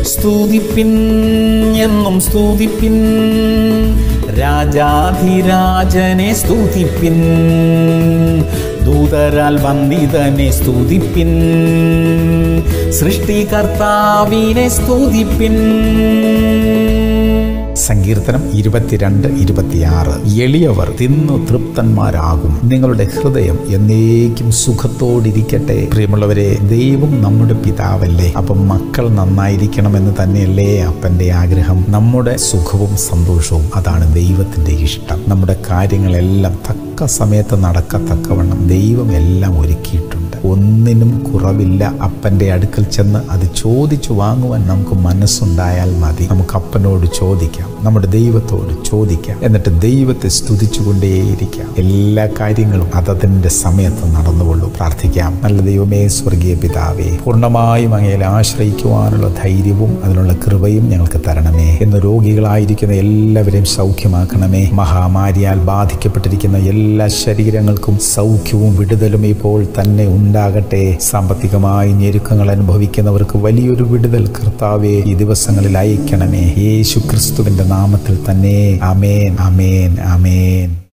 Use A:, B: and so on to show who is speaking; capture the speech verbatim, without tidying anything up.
A: സ്തുതിപ്പിൻ എന്നും സ്തുതിപ്പിൻ, രാജാധിരാജനെ സ്തുതിപ്പിൻ, ദൂതരാൽ വന്ദിതനെ സ്തുതിപ്പിൻ, സൃഷ്ടികർത്താവിനെ സ്തുതിപ്പിൻ. സങ്കീർത്തനം ഇരുപത്തിരണ്ട് ഇരുപത്തിയാറ്. എളിയവർ തിന്നു തൃപ്തന്മാരാകും, നിങ്ങളുടെ ഹൃദയം എന്നേക്കും സുഖത്തോടിരിക്കട്ടെ. പ്രിയമുള്ളവരെ, ദൈവം നമ്മുടെ പിതാവല്ലേ? അപ്പം മക്കൾ നന്നായിരിക്കണമെന്ന് തന്നെയല്ലേ അപ്പൻ്റെ ആഗ്രഹം? നമ്മുടെ സുഖവും സന്തോഷവും അതാണ് ദൈവത്തിൻ്റെ ഇഷ്ടം. നമ്മുടെ കാര്യങ്ങളെല്ലാം തക്ക സമയത്ത് നടക്കത്തക്കവണ്ണം ദൈവം എല്ലാം ഒരുക്കിയിട്ടുണ്ട്. ഒന്നിനും കുറവില്ല. അപ്പൻ്റെ അടുക്കൽ ചെന്ന് അത് ചോദിച്ചു വാങ്ങുവാൻ നമുക്ക് മനസ്സുണ്ടായാൽ മതി. നമുക്ക് അപ്പനോട് ചോദിക്കാം, നമ്മുടെ ദൈവത്തോട് ചോദിക്കാം, എന്നിട്ട് ദൈവത്തെ സ്തുതിച്ചുകൊണ്ടേയിരിക്കാം. എല്ലാ കാര്യങ്ങളും അതതിൻ്റെ സമയത്ത് നടന്നുകൊള്ളൂ. പ്രാർത്ഥിക്കാം. നല്ല ദൈവമേ, സ്വർഗീയ പിതാവേ, പൂർണ്ണമായും അങ്ങയിൽ ആശ്രയിക്കുവാനുള്ള ധൈര്യവും അതിനുള്ള കൃപയും ഞങ്ങൾക്ക് തരണമേ. ഇന്ന് രോഗികളായിരിക്കുന്ന എല്ലാവരെയും സൗഖ്യമാക്കണമേ. മഹാമാരിയാൽ ബാധിക്കപ്പെട്ടിരിക്കുന്ന എല്ലാ ശരീരങ്ങൾക്കും സൗഖ്യവും വിടുതലും ഇപ്പോൾ തന്നെ ഉണ്ടാകട്ടെ. സാമ്പത്തികമായി ഞെരുക്കങ്ങൾ അനുഭവിക്കുന്നവർക്ക് വലിയൊരു വിടുതൽ കർത്താവേ ഈ ദിവസങ്ങളിൽ അയക്കണമേ. യേശു ക്രിസ്തുവിന്റെ നാമത്തിൽ തന്നെ. ആമേൻ, ആമേൻ, ആമേൻ.